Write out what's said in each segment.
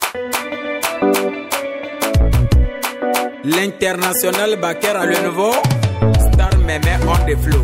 L'international Bakera, le nouveau Star Meme on the flow.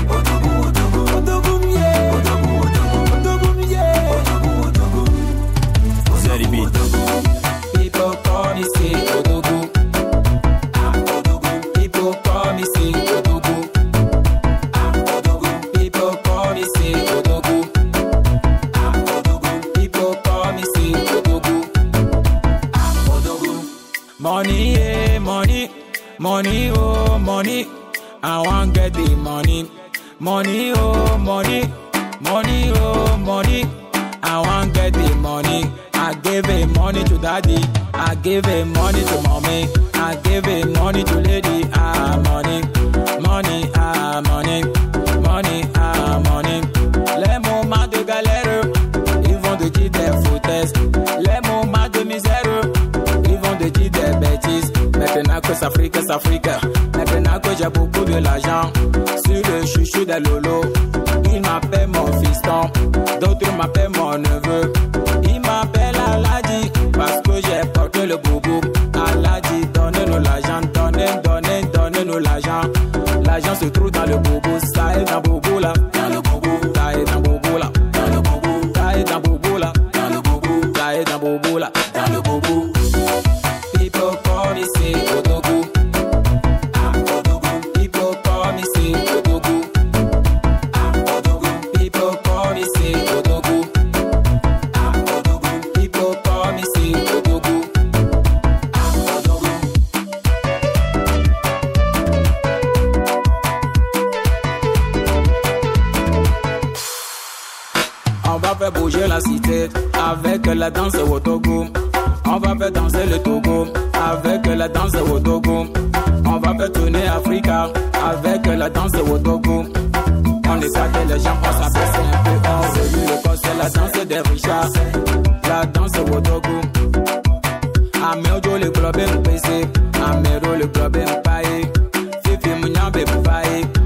People call me say Odogu. I'm Odogu. People call me say Odogu. I'm Odogu. People call me say Odogu. I'm Odogu. People call me say Odogu. I'm Odogu. Money, yeah, money, money, oh, money. I want get the money. Money, oh, money, money, oh, money. I want get the money. I give it money to daddy. I give it money to mommy. I give it money to lady. Ah, money, money, ah, money, money, ah, money. Les moments de galère, ils vont te dire des foutaises. Les moments de misère, ils vont te dire des bêtises. Maintenant que ça frique, maintenant que j'ai beaucoup de l'argent, sur le chouchou des lolos, il m'appelle mon fiston, d'autres m'appellent mon neveu. Il m'appelle Aladi parce que j'ai porté le boubou. Aladi, donnez-nous l'argent, donnez-nous l'argent. L'argent se trouve dans le boubou, ça est dans boubou là, dans le boubou, ça est dans boubou là, dans le boubou, ça est dans boubou là, dans le boubou, ça est dans boubou là, dans le boubou. People call me say Odogu. I'm Odogu. People call me say Odogu. I'm Odogu. People call me say Odogu. I'm Odogu. People call me say Odogu. I'm Odogu. On va faire bouger la cité avec la danse au Togo. On va faire danser le Togo avec la danse au Togo. On va faire tourner Africa avec la danse au Togo. On éclate les gens, on s'abaisse un peu, on remue le corps, c'est la danse des richards. La danse au Togo. Améro le club est PC, Améro le club est paillé. Fifi Mouniambe Paye.